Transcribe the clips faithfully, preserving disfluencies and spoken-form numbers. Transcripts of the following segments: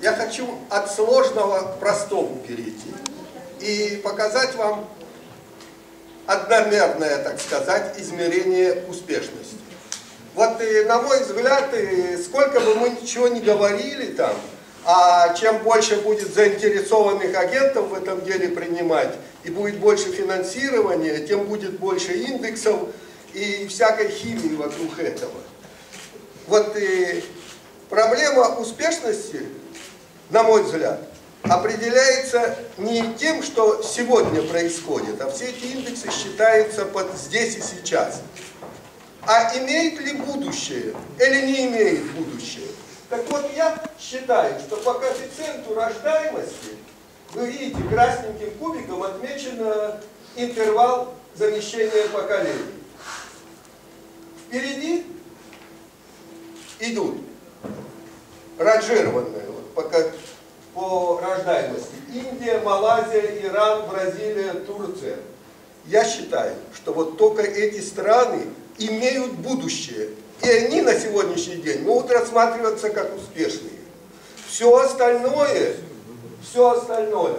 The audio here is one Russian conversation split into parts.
я хочу от сложного к простому перейти и показать вам одномерное, так сказать, измерение успешности. Вот, и, на мой взгляд, и сколько бы мы ничего не говорили там, а чем больше будет заинтересованных агентов в этом деле принимать, и будет больше финансирования, тем будет больше индексов и всякой химии вокруг этого. Вот и проблема успешности, на мой взгляд, определяется не тем, что сегодня происходит, а все эти индексы считаются под здесь и сейчас. А имеет ли будущее или не имеет будущее? Так вот, я считаю, что по коэффициенту рождаемости, вы видите, красненьким кубиком отмечен интервал замещения поколений. Впереди идут ранжированные вот, по, по рождаемости. Индия, Малайзия, Иран, Бразилия, Турция. Я считаю, что вот только эти страны имеют будущее. И они на сегодняшний день могут рассматриваться как успешные. Все остальное, все остальное,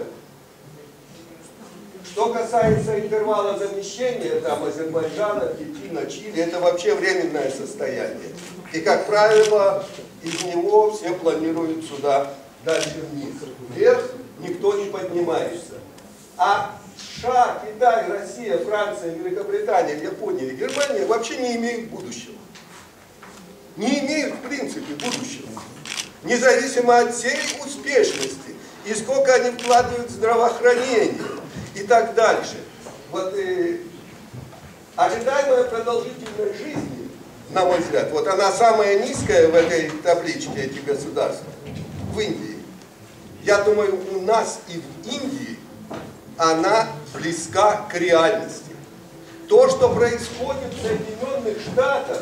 что касается интервала замещения, там Азербайджана, Аргентина, Чили, это вообще временное состояние. И, как правило, из него все планируют сюда дальше вниз. Вверх никто не поднимается. А США, Китай, Россия, Франция, Великобритания, Япония и Германия вообще не имеют будущего. Не имеют, в принципе, будущего. Независимо от всей успешности, и сколько они вкладывают в здравоохранение, и так дальше. Вот и ожидаемая продолжительность жизни, на мой взгляд, вот она самая низкая в этой табличке, эти государства, в Индии. Я думаю, у нас и в Индии она близка к реальности. То, что происходит в Соединенных Штатах,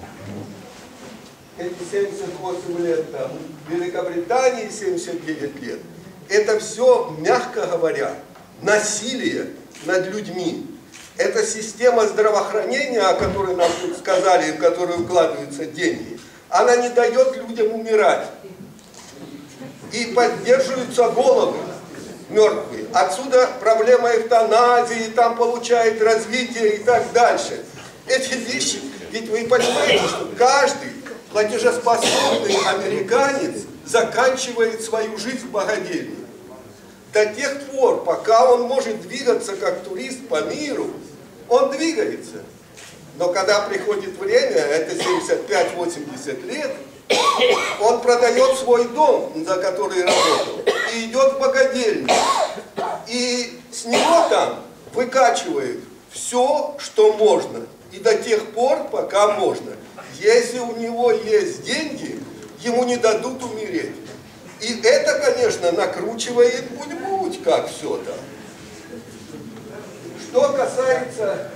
эти семьдесят восемь лет, там, в Великобритании семьдесят девять лет, это все, мягко говоря, насилие над людьми. Это система здравоохранения, о которой нам тут сказали, в которую вкладываются деньги, она не дает людям умирать. И поддерживаются головы мертвые. Отсюда проблема эвтаназии, там получает развитие и так дальше. Эти вещи, ведь вы понимаете, что каждый платежеспособный американец заканчивает свою жизнь в богадельне. До тех пор, пока он может двигаться как турист по миру, он двигается. Но когда приходит время, это семьдесят пять — восемьдесят лет, он продает свой дом, за который работал, и идет в богадельню. И с него там выкачивает все, что можно. И до тех пор, пока можно. Если у него есть деньги, ему не дадут умереть. И это, конечно, накручивает будь-будь, как все там. Что касается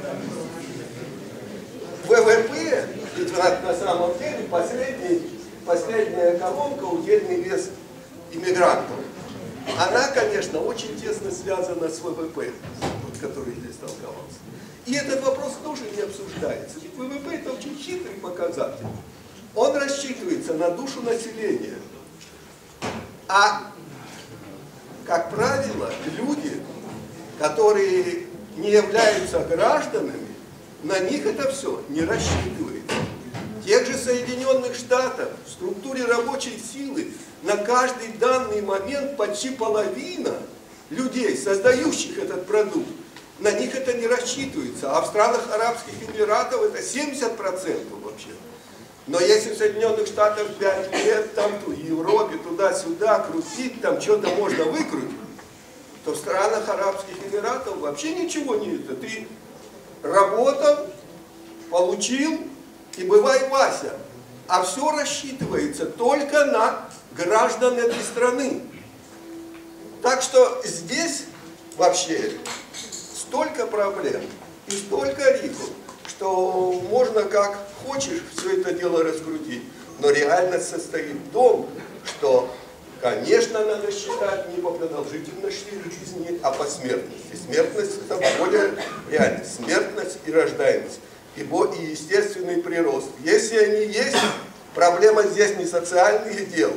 ВВП, ведь на самом деле последний, последняя колонка, удельный вес иммигрантов, она, конечно, очень тесно связана с ВВП, вот, который здесь толковался. И этот вопрос тоже не обсуждается. Ведь ВВП это очень хитрый показатель. Он рассчитывается на душу населения. А, как правило, люди, которые не являются гражданами, на них это все не рассчитывается. В тех же Соединенных Штатах в структуре рабочей силы на каждый данный момент почти половина людей, создающих этот продукт, на них это не рассчитывается. А в странах Арабских Эмиратов это семьдесят процентов вообще. Но если в Соединенных Штатах пять лет, там, в Европе, туда-сюда крутить, там что-то можно выкрутить, то в странах Арабских Эмиратов вообще ничего не это. Ты работал, получил и бывай Вася. А все рассчитывается только на граждан этой страны. Так что здесь вообще столько проблем и столько рисков, что можно как хочешь все это дело раскрутить. Но реальность состоит в том, что, конечно, надо считать не по продолжительности жизни, а по смертности. Смертность – это более реально. Смертность и рождаемость. И естественный прирост. Если они есть, проблема здесь не социальных дел,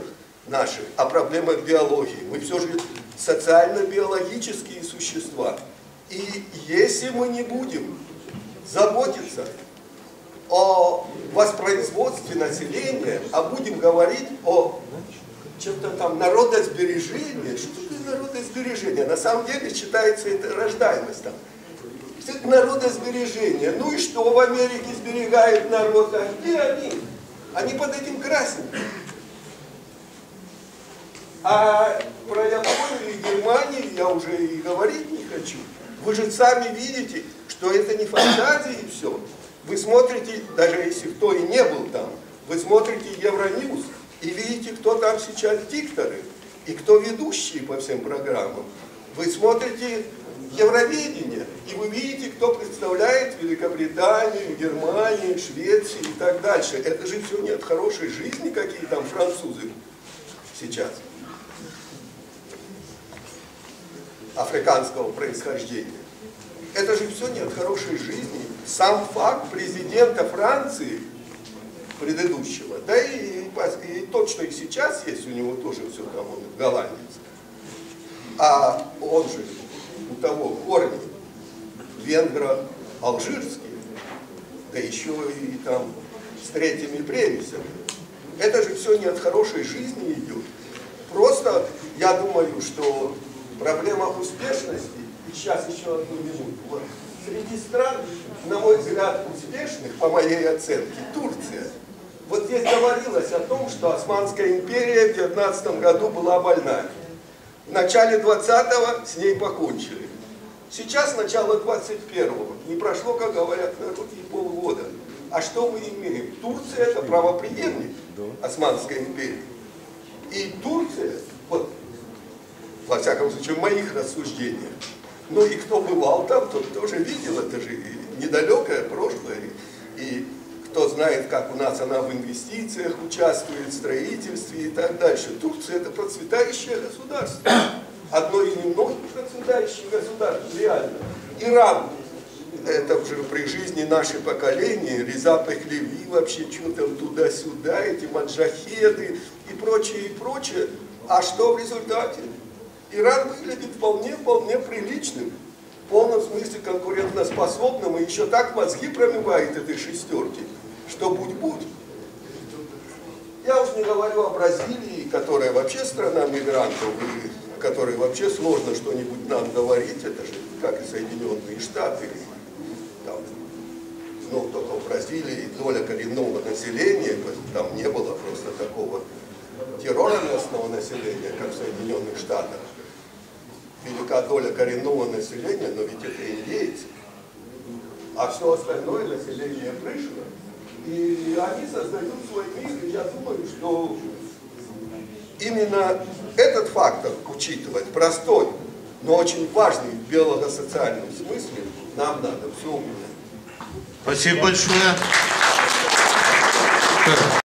наших, о проблемах биологии. Мы все же социально-биологические существа. И если мы не будем заботиться о воспроизводстве населения, а будем говорить о чем-то там народосбережении, что это народосбережение? На самом деле считается это рождаемость там. Это народосбережение. Ну и что в Америке сберегает народ? А где они? Они под этим красненьким. А про Японию и Германию я уже и говорить не хочу. Вы же сами видите, что это не фантазии и все. Вы смотрите, даже если кто и не был там, вы смотрите Евроньюз и видите, кто там сейчас дикторы и кто ведущие по всем программам. Вы смотрите Евровидение, и вы видите, кто представляет Великобританию, Германию, Швецию и так дальше. Это же все не от хорошей жизни, какие там французы сейчас. Африканского происхождения. Это же все не от хорошей жизни. Сам факт президента Франции предыдущего, да и, и тот, что и сейчас есть, у него тоже все там, он голландец. А он же у того корни венгро-алжирские, да еще и там с третьими примесями. Это же все не от хорошей жизни идет. Просто я думаю, что проблема успешности, и сейчас еще одну минуту, вот, среди стран, на мой взгляд, успешных, по моей оценке, Турция. Вот здесь говорилось о том, что Османская империя в девятнадцатом году была больна. В начале двадцатого с ней покончили. Сейчас начало двадцать первого. Не прошло, как говорят, на руки полгода. А что мы имеем? Турция — это правопреемник Османской империи. И Турция, вот, во всяком случае, в моих рассуждениях, ну и кто бывал там, тот тоже видел, это же недалекое прошлое. И кто знает, как у нас она в инвестициях участвует, в строительстве и так дальше. Турция — это процветающее государство. Одно из немногих процветающих государств, реально. Иран — это уже при жизни наше поколение, Реза Пехлеви вообще что-то туда-сюда, эти маджахеды и прочее, и прочее. А что в результате? Иран выглядит вполне-вполне приличным, в полном смысле конкурентоспособным, и еще так мозги промывает этой шестерки, что будь-будь. Я уж не говорю о Бразилии, которая вообще страна мигрантов, и которой вообще сложно что-нибудь нам говорить, это же как и Соединенные Штаты. Там, ну, только в Бразилии доля коренного населения, там не было просто такого террора местного населения, как в Соединенных Штатах. Велика доля коренного населения, но ведь это индейцы. А все остальное население пришло. И они создают свой мир, и я думаю, что именно этот фактор учитывать, простой, но очень важный в биолого-социальном смысле, нам надо все умнее. Спасибо большое.